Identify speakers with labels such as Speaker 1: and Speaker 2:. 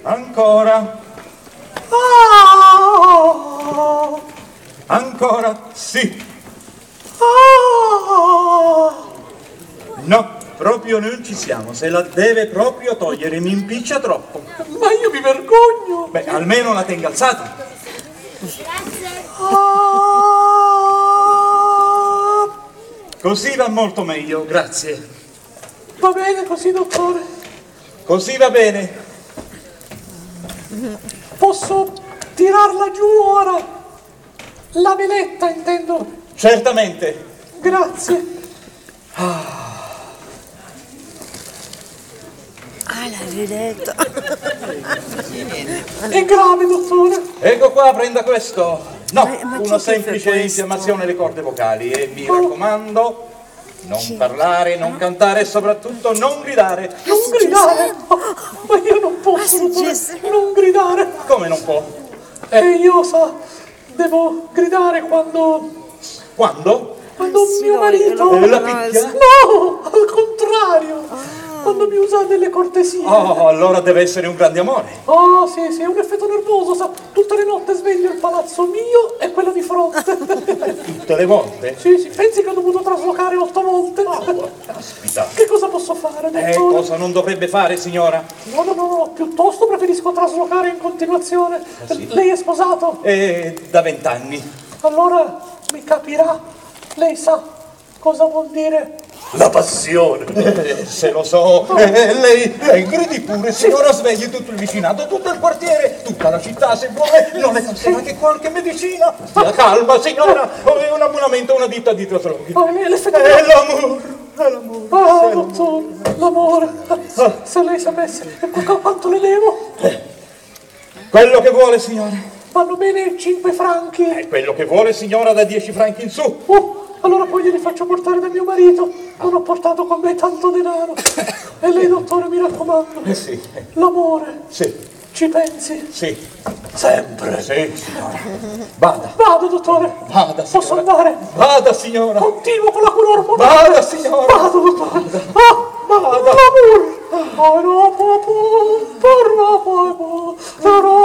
Speaker 1: Ancora. Ancora, sì. No, proprio non ci siamo. Se la deve proprio togliere, mi impiccia troppo.
Speaker 2: Ma io mi vergogno.
Speaker 1: Beh, almeno la tenga alzata.
Speaker 3: Grazie.
Speaker 1: Così va molto meglio, grazie.
Speaker 2: Va bene così, dottore.
Speaker 1: Così va bene.
Speaker 2: Posso tirarla giù ora? La veletta, intendo.
Speaker 1: Certamente.
Speaker 2: Grazie.
Speaker 4: La vedetta.
Speaker 2: È grave, dottore.
Speaker 1: Ecco qua, prenda questo. No,
Speaker 4: Ma
Speaker 1: una
Speaker 4: chi ti fa
Speaker 1: semplice
Speaker 4: questo?
Speaker 1: infiammazione alle corde vocali. E mi raccomando, non parlare, non cantare e soprattutto non gridare.
Speaker 2: Non gridare. Ma io non posso, dottore. Non gridare.
Speaker 1: Come non può?
Speaker 2: Io, sa, devo gridare quando
Speaker 1: Quando?
Speaker 2: mio marito...
Speaker 1: La picchia?
Speaker 2: No, al contrario. Quando mi usa delle cortesie.
Speaker 1: Oh, allora deve essere un grande amore.
Speaker 2: Oh, sì, è un effetto nervoso, sa. Tutte le notti sveglio il palazzo mio e quello di fronte.
Speaker 1: Tutte le volte?
Speaker 2: Sì, pensi che ho dovuto traslocare 8 volte?
Speaker 1: Caspita.
Speaker 2: Che cosa posso fare, dottore?
Speaker 1: Cosa non dovrebbe fare, signora?
Speaker 2: No, piuttosto preferisco traslocare in continuazione.
Speaker 1: Sì?
Speaker 2: Lei è sposato?
Speaker 1: Da 20 anni.
Speaker 2: Allora mi capirà. Lei sa cosa vuol dire
Speaker 1: La passione. Se lo so. Lei gridi pure, signora, svegli tutto il vicinato, tutto il quartiere, tutta la città, se vuole. Non le consiglio anche qualche medicina. Stia calma, signora. Ho un abbonamento a una ditta di trasloghi.
Speaker 2: l'effetto...
Speaker 1: È l'amore.
Speaker 2: dottore, l'amore. Se lei sapesse quanto le devo.
Speaker 1: Quello che vuole, signora.
Speaker 2: Vanno bene 5 franchi.
Speaker 1: Quello che vuole, signora, da 10 franchi in su.
Speaker 2: Allora poi glieli faccio portare da mio marito. Non ho portato con me tanto denaro. E lei, dottore, mi raccomando.
Speaker 1: Sì.
Speaker 2: L'amore.
Speaker 1: Sì.
Speaker 2: Ci pensi?
Speaker 1: Sì. Sempre. Sì, signora. Vada.
Speaker 2: Vado, dottore.
Speaker 1: Vada, signora.
Speaker 2: Posso andare?
Speaker 1: Vada, signora.
Speaker 2: Continuo con la cura ormonale.
Speaker 1: Vada, signora.
Speaker 2: Vado, dottore. Vada. L'amore.